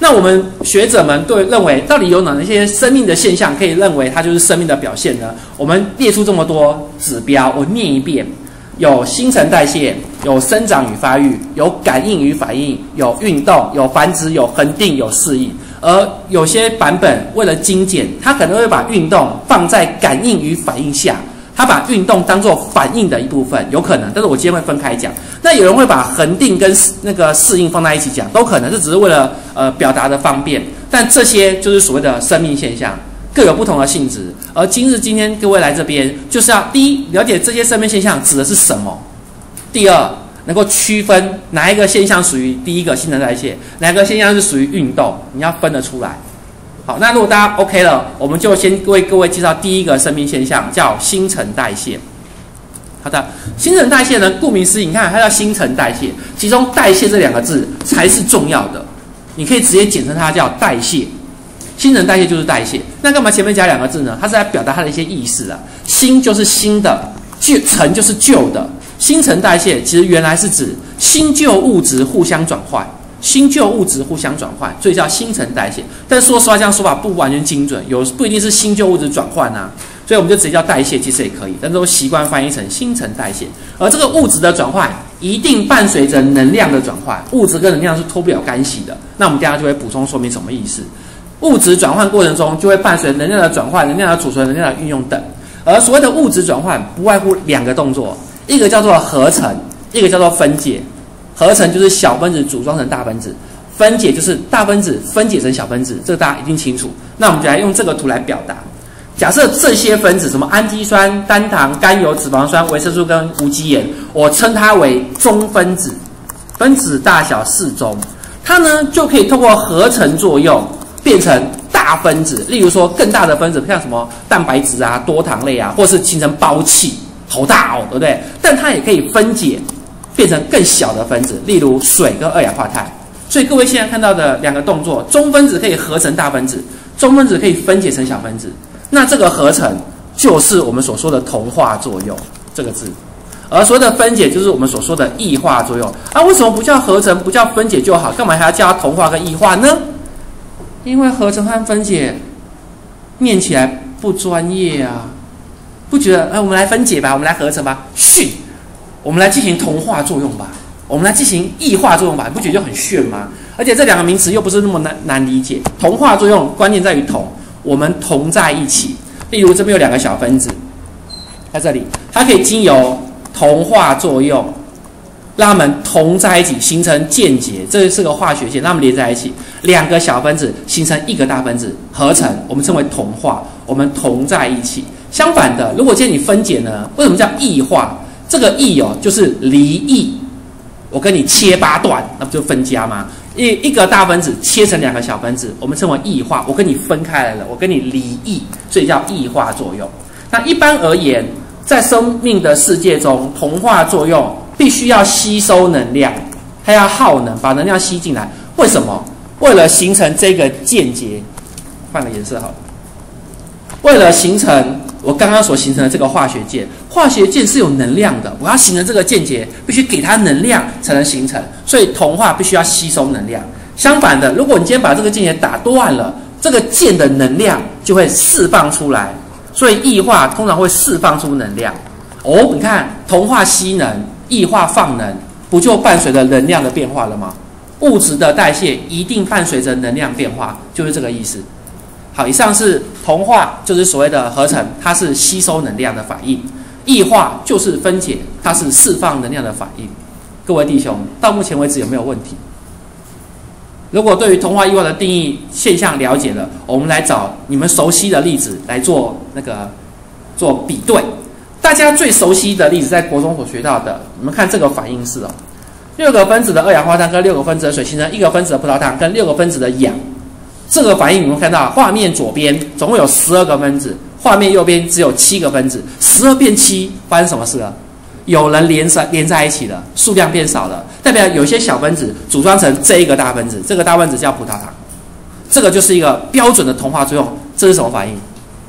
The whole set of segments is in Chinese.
那我们学者们认为，到底有哪些生命的现象可以认为它就是生命的表现呢？我们列出这么多指标，我念一遍：有新陈代谢，有生长与发育，有感应与反应，有运动，有繁殖，有恒定，有适应。而有些版本为了精简，它可能会把运动放在感应与反应下。他把运动当作反应的一部分，有可能，但是我今天会分开讲。那有人会把恒定跟那个适应放在一起讲，都可能，这只是为了表达的方便。但这些就是所谓的生命现象，各有不同的性质。而今天各位来这边，就是要第一了解这些生命现象指的是什么；第二能够区分哪一个现象属于第一个新陈代谢，哪个现象是属于运动，你要分得出来。好，那如果大家 OK 了，我们就先为各位介绍第一个生命现象，叫新陈代谢。好的，新陈代谢呢，顾名思义，你看它叫新陈代谢，其中代谢这两个字才是重要的，你可以直接简称它叫代谢。新陈代谢就是代谢，那干嘛前面加两个字呢？它是在表达它的一些意思啊。新就是新的，陈就是旧的。新陈代谢其实原来是指新旧物质互相转换。新旧物质互相转换，所以叫新陈代谢。但是说实话，这样说法不完全精准，不一定是新旧物质转换啊，所以我们就直接叫代谢，其实也可以，但是都习惯翻译成新陈代谢。而这个物质的转换一定伴随着能量的转换，物质跟能量是脱不了干系的。那我们等一下就会补充说明什么意思。物质转换过程中就会伴随能量的转换、能量的储存、能量的运用等。而所谓的物质转换不外乎两个动作，一个叫做合成，一个叫做分解。合成就是小分子组装成大分子，分解就是大分子分解成小分子，这个大家一定清楚。那我们就来用这个图来表达。假设这些分子，什么氨基酸、单糖、甘油、脂肪酸、维生素跟无机盐，我称它为中分子，分子大小适中，它呢就可以通过合成作用变成大分子，例如说更大的分子，像什么蛋白质啊、多糖类啊，或是形成胞器，好大哦，对不对？但它也可以分解。变成更小的分子，例如水跟二氧化碳。所以各位现在看到的两个动作，中分子可以合成大分子，中分子可以分解成小分子。那这个合成就是我们所说的同化作用这个字，而所谓的分解就是我们所说的异化作用。啊，为什么不叫合成，不叫分解就好？干嘛还要叫它同化跟异化呢？因为合成和分解念起来不专业啊，不觉得？我们来分解吧，我们来合成吧，训。我们来进行同化作用吧，我们来进行异化作用吧，你不觉得就很炫吗？而且这两个名词又不是那么难理解。同化作用关键在于同，我们同在一起。例如这边有两个小分子，在这里，它可以经由同化作用，让它们同在一起，形成键结，这是个化学键，让它们连在一起。两个小分子形成一个大分子，合成，我们称为同化，我们同在一起。相反的，如果今天你分解呢，为什么叫异化？这个异就是离异，我跟你切8段，那不就分家吗？一个大分子切成两个小分子，我们称为异化，我跟你分开来了，我跟你离异，所以叫异化作用。那一般而言，在生命的世界中，同化作用必须要吸收能量，它要耗能，把能量吸进来。为什么？为了形成这个键结，换个颜色好了。为了形成我刚刚所形成的这个化学键，化学键是有能量的，我要形成这个键结，必须给它能量才能形成，所以同化必须要吸收能量。相反的，如果你今天把这个键结打断了，这个键的能量就会释放出来，所以异化通常会释放出能量。你看同化吸能，异化放能，不就伴随着能量的变化了吗？物质的代谢一定伴随着能量变化，就是这个意思。好，以上是同化，就是所谓的合成，它是吸收能量的反应；异化就是分解，它是释放能量的反应。各位弟兄，到目前为止有没有问题？如果对于同化异化的定义现象了解了，我们来找你们熟悉的例子来做比对。大家最熟悉的例子，在国中所学到的，你们看这个反应式6个分子的二氧化碳跟6个分子的水形成1个分子的葡萄糖跟6个分子的氧。这个反应你们看到，画面左边总共有12个分子，画面右边只有7个分子，12变7，发生什么事了？有人连在一起了，数量变少了，代表有些小分子组装成这一个大分子，这个大分子叫葡萄糖，这个就是一个标准的同化作用。这是什么反应？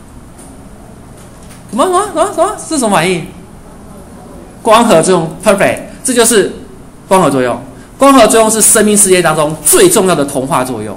什么？这是什么反应？光合作用 ，perfect， 这就是光合作用。光合作用是生命世界当中最重要的同化作用。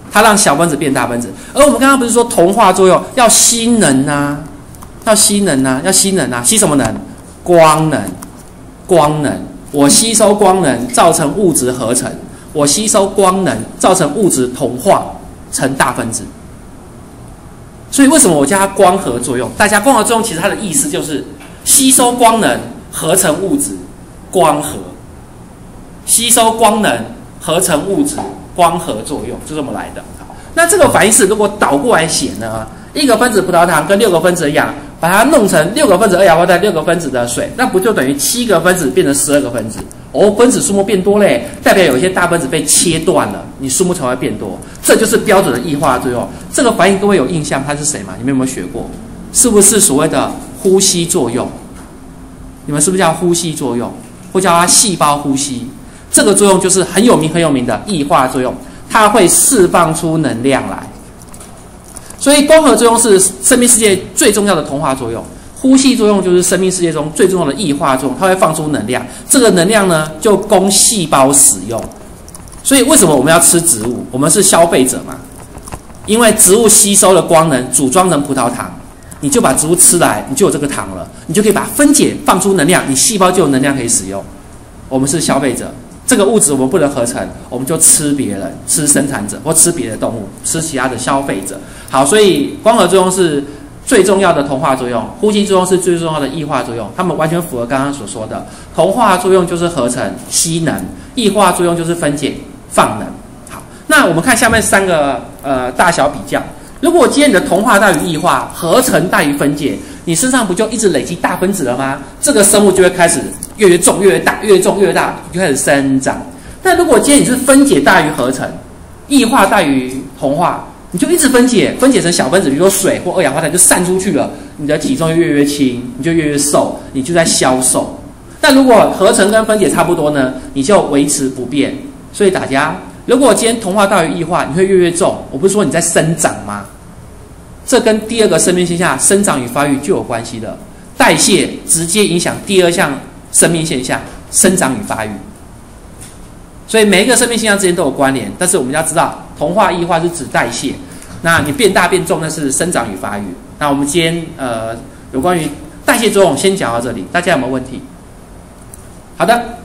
它让小分子变大分子。而我们刚刚不是说同化作用要吸能啊，要吸能啊，要吸能啊，吸什么能？光能，光能。我吸收光能造成物质合成，我吸收光能造成物质同化成大分子。所以为什么我叫它光合作用？大家光合作用其实它的意思就是吸收光能合成物质，光合。吸收光能合成物质，光合作用就这么来的。好，那这个反应式如果倒过来写呢？一个分子葡萄糖跟6个分子的氧，把它弄成6个分子二氧化碳，6个分子的水，那不就等于7个分子变成12个分子？哦，分子数目变多嘞，代表有一些大分子被切断了，你数目才会变多。这就是标准的异化作用。这个反应各位有印象它是谁吗？你们有没有学过？是不是所谓的呼吸作用？你们是不是叫呼吸作用，或叫它细胞呼吸？这个作用就是很有名的异化作用，它会释放出能量来。所以光合作用是生命世界最重要的同化作用，呼吸作用就是生命世界中最重要的异化作用，它会放出能量。这个能量呢，就供细胞使用。所以为什么我们要吃植物？我们是消费者嘛，因为植物吸收了光能，组装成葡萄糖，你就把植物吃来，你就有这个糖了，你就可以把它分解，放出能量，你细胞就有能量可以使用。我们是消费者。这个物质我们不能合成，我们就吃别人，吃生产者或吃别的动物，吃其他的消费者。好，所以光合作用是最重要的同化作用，呼吸作用是最重要的异化作用，它们完全符合刚刚所说的。同化作用就是合成吸能，异化作用就是分解放能。好，那我们看下面3个大小比较。如果今天你的同化大于异化，合成大于分解，你身上不就一直累积大分子了吗？这个生物就会开始越重越大，越重越大，就开始生长。但如果今天你是分解大于合成，异化大于同化，你就一直分解，分解成小分子，比如说水或二氧化碳就散出去了，你的体重就越轻，你就越瘦，你就在消瘦。但如果合成跟分解差不多呢，你就维持不变。所以大家，如果今天同化大于异化，你会越重。我不是说你在生长吗？这跟第2个生命现象生长与发育就有关系的。代谢直接影响第2项生命现象生长与发育。所以每一个生命现象之间都有关联，但是我们要知道同化异化是指代谢，那你变大变重那是生长与发育。那我们今天有关于代谢作用先讲到这里，大家有没有问题？好的。